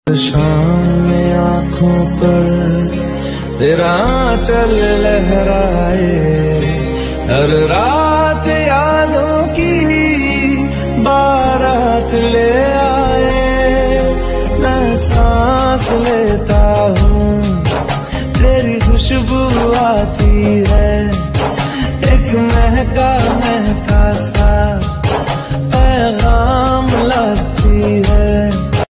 शाम में आँखों पर तेरा चल लहराए, हर रात यादों की बारात ले आए। मैं सांस लेता हूँ तेरी खुशबू आती है, एक महका